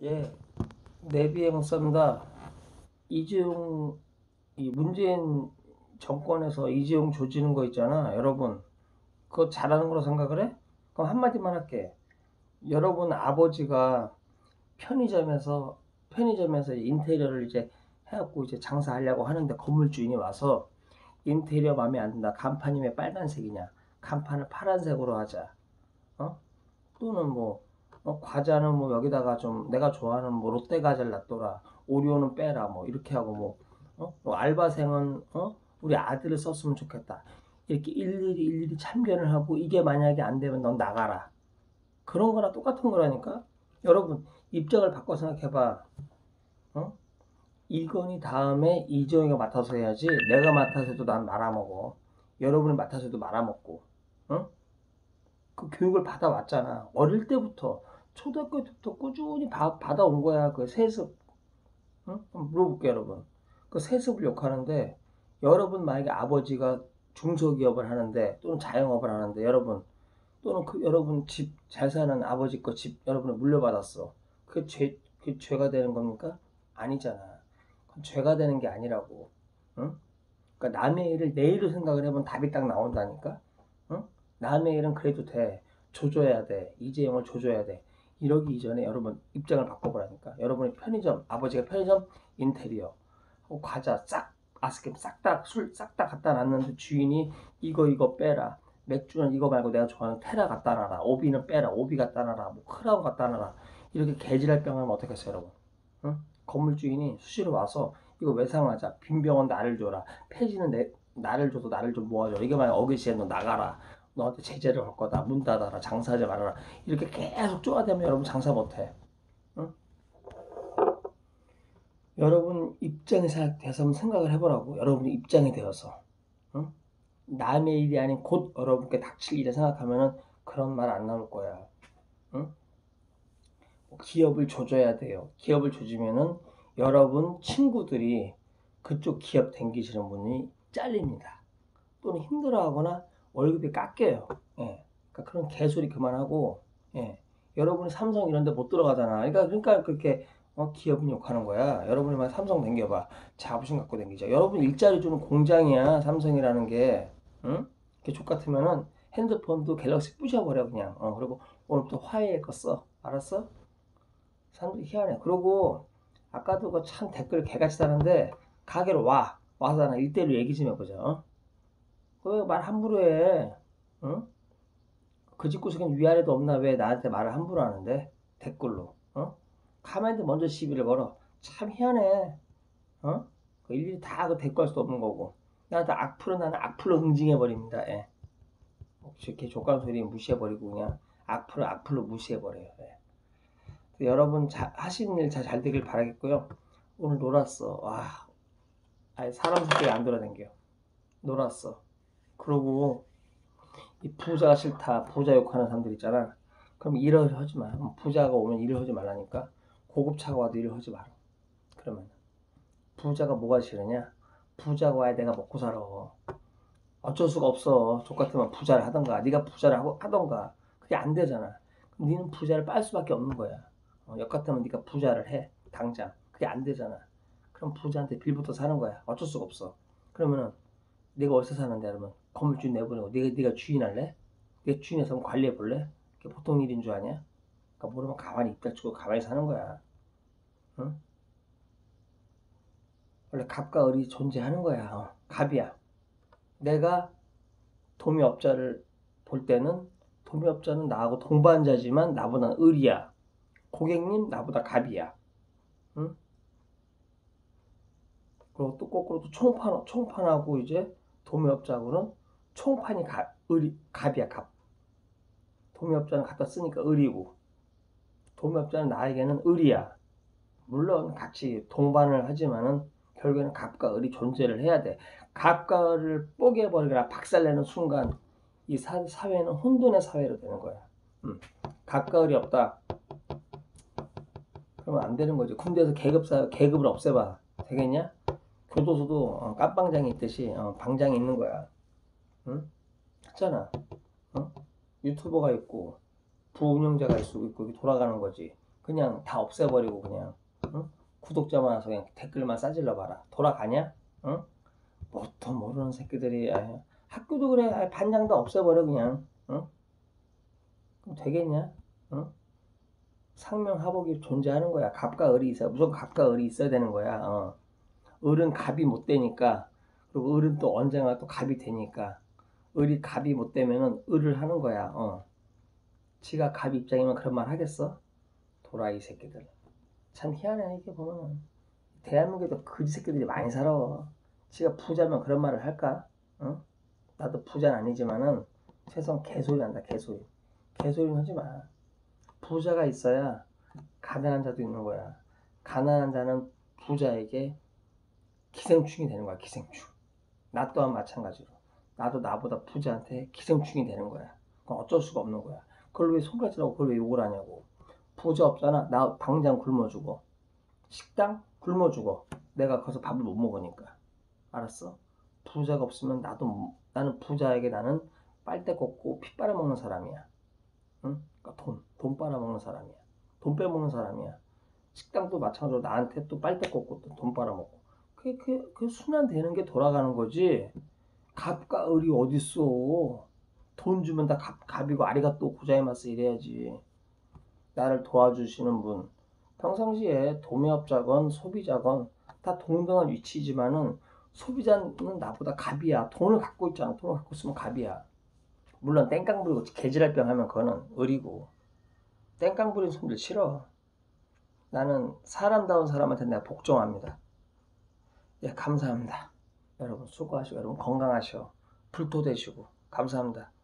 예, 내비행 썬다. 이재용, 이 문재인 정권에서 이재용 조지는 거 있잖아. 여러분, 그거 잘하는 거로 생각을 해? 그럼 한마디만 할게. 여러분 아버지가 편의점에서 인테리어를 이제 해갖고 이제 장사하려고 하는데 건물주인이 와서 인테리어 마음에 안 든다. 간판이 왜 빨간색이냐? 간판을 파란색으로 하자. 어? 또는 뭐 과자는 뭐 여기다가 좀 내가 좋아하는 뭐 롯데 과자를 놔둬라, 오리오는 빼라, 뭐 이렇게 하고 뭐 알바생은 우리 아들을 썼으면 좋겠다, 이렇게 일일이 참견을 하고 이게 만약에 안 되면 넌 나가라. 그런 거랑 똑같은 거라니까. 여러분 입장을 바꿔 생각해봐. 어? 이건희 다음에 이정희가 맡아서 해야지. 내가 맡아서 해도 난 말아먹어. 여러분이 맡아서 해도 말아먹고. 어? 그 교육을 받아왔잖아. 어릴 때부터, 초등학교 때부터 꾸준히 받아온 거야. 그 세습. 응? 한번 물어볼게요, 여러분. 그 세습을 욕하는데, 여러분 만약에 아버지가 중소기업을 하는데, 또는 자영업을 하는데, 여러분, 또는 그 여러분 집 잘 사는 아버지 거 집 여러분이 물려받았어. 그 죄가 되는 겁니까? 아니잖아. 그건 죄가 되는 게 아니라고. 응? 그러니까 남의 일을 내 일로 생각을 해보면 답이 딱 나온다니까. 응? 남의 일은 그래도 돼. 조져야 돼. 이재용을 조져야 돼. 이러기 이전에 여러분 입장을 바꿔보라니까. 여러분이 편의점, 아버지가 편의점 인테리어, 과자 싹, 아이스크림 싹 다, 술 싹 다 갖다 놨는데 주인이 이거 빼라. 맥주는 이거 말고 내가 좋아하는 테라 갖다 놔라. 오비는 빼라. 오비 갖다 놔라. 뭐 크라운 갖다 놔라. 이렇게 개지랄 병하면 어떡하겠어요, 여러분? 응? 건물 주인이 수시로 와서 이거 외상하자. 빈병은 나를 줘라. 폐지는 나를 줘도 나를 좀 모아줘. 이거 만약 어기시에 너 나가라. 너한테 제재를 걸 거다. 문 닫아라. 장사하지 말아라. 이렇게 계속 쪼아대면 여러분 장사 못해. 응? 여러분 입장이 돼서 한번 생각을 해보라고. 여러분 입장이 되어서. 응? 남의 일이 아닌 곧 여러분께 닥칠 일을 생각하면은 그런 말 안 나올 거야. 응? 기업을 조져야 돼요. 기업을 조지면은 여러분 친구들이 그쪽 기업 댕기시는 분이 잘립니다. 또는 힘들어하거나 월급이 깎여요. 예. 그러니까 그런 개소리 그만하고, 예. 여러분이 삼성 이런 데 못 들어가잖아. 그러니까 그렇게 기업은 욕하는 거야. 여러분이 만 삼성 댕겨봐. 자부심 갖고 댕기자. 여러분 일자리 주는 공장이야. 삼성이라는 게. 응? 그게 족같으면은 핸드폰도 갤럭시 부셔버려 그냥. 그리고 오늘부터 화웨이 거 써. 알았어? 사람들이 희한해. 그리고 아까도 그 참 댓글 개같이 다는데 가게로 와서 나랑 1대1로 얘기 좀 해보자. 왜 말 함부로 해? 응? 그 집구석엔 위아래도 없나? 왜 나한테 말을 함부로 하는데? 댓글로. 가만히 먼저 시비를 걸어. 참 희한해. 그 일일이 다 그 대꾸할 수도 없는 거고. 나한테 악플은 나는 악플로 응징해버립니다. 예. 이렇게 족간 소리 무시해버리고 그냥 악플로 무시해버려요. 예. 여러분 하시는 일 잘 되길 바라겠고요. 오늘 놀았어. 와, 아니 사람 새끼가 안 돌아다녀. 놀았어. 그러고 이 부자가 싫다. 부자 욕하는 사람들 있잖아. 그럼 일을 하지 마. 부자가 오면 일을 하지 말라니까. 고급차가 와도 일을 하지 마라. 그러면 부자가 뭐가 싫으냐? 부자가 와야 내가 먹고 살아. 어쩔 수가 없어. 족같으면 부자를 하던가. 네가 부자를 하던가. 그게 안 되잖아. 그럼 니는 부자를 빨 수밖에 없는 거야. 역 같으면 네가 부자를 해. 당장. 그게 안 되잖아. 그럼 부자한테 빌부터 사는 거야. 어쩔 수가 없어. 그러면은 내가 어디서 사는데, 그러면 건물주인 내보내고 네가 주인 할래? 네가 주인해서 한번 관리해 볼래? 그게 보통 일인 줄 아냐? 그러니까 모르면 가만히 입 닫히고 가만히 사는 거야. 응? 원래 갑과 을이 존재하는 거야. 갑이야. 내가 도미업자를 볼 때는 도미업자는 나하고 동반자지만 나보다 을이야. 고객님 나보다 갑이야. 응? 그리고 또 거꾸로 또 총판하고 이제 도매업자하고는 총판이 갑이야, 갑. 도매업자는 갖다 쓰니까 을이고, 도매업자는 나에게는 을이야. 물론 같이 동반을 하지만은 결국에는 갑과 을이 존재를 해야 돼. 갑과 을을 뽀개버리거나 박살내는 순간 이 사회는 혼돈의 사회로 되는 거야. 갑과 을이 없다. 그러면 안 되는 거지. 군대에서 계급을 없애봐. 되겠냐? 교도소도 깜빵장이 있듯이 방장이 있는 거야. 응? 했잖아. 유튜버가 있고 부운영자가 있고 돌아가는 거지. 그냥 다 없애버리고 그냥, 응? 구독자만 와서 그냥 댓글만 싸질러 봐라. 돌아가냐? 응? 뭣도 모르는 새끼들이. 아유, 학교도 그래. 아유, 반장도 없애버려 그냥. 응? 그럼 되겠냐? 응? 상명하복이 존재하는 거야. 갑과 을이 있어. 무조건 갑과 을이 있어야 되는 거야. 을은 갑이 못 되니까, 그리고 을은 또 언젠가 또 갑이 되니까, 을이 갑이 못 되면은 을을 하는 거야. 지가 갑 입장이면 그런 말 하겠어? 도라이 새끼들. 참 희한해 이게 보면은. 대한민국에도 거지 새끼들이 많이 살아. 지가 부자면 그런 말을 할까? 응? 나도 부자는 아니지만은 최소한 개소리 한다 개소리. 개소리는 하지 마. 부자가 있어야 가난한 자도 있는 거야. 가난한 자는 부자에게 기생충이 되는 거야. 기생충. 나 또한 마찬가지로. 나도 나보다 부자한테 기생충이 되는 거야. 그건 어쩔 수가 없는 거야. 그걸 왜 손가락질하고 그걸 왜 욕을 하냐고. 부자 없잖아. 나 당장 굶어 죽어. 식당 굶어 죽어. 내가 거기서 밥을 못 먹으니까. 알았어? 부자가 없으면 나는 부자에게 나는 빨대 꽂고 피 빨아먹는 사람이야. 응? 그러니까 돈 빨아먹는 사람이야. 돈 빼먹는 사람이야. 식당도 마찬가지로 나한테 또 빨대 꽂고 또 돈 빨아먹고. 그 순환되는 게 돌아가는 거지. 갑과 을이 어딨어. 돈 주면 다 갑이고 아리가또 고자이마스 이래야지. 나를 도와주시는 분. 평상시에 도매업자건 소비자건 다 동등한 위치지만은 소비자는 나보다 갑이야. 돈을 갖고 있잖아. 돈을 갖고 있으면 갑이야. 물론 땡깡 부리고 개지랄병 하면 그거는 을이고. 땡깡 부리는 손들 싫어. 나는 사람다운 사람한테 내가 복종합니다. 예, 감사합니다. 여러분 수고하시고 여러분 건강하시오. 불토 되시고 감사합니다.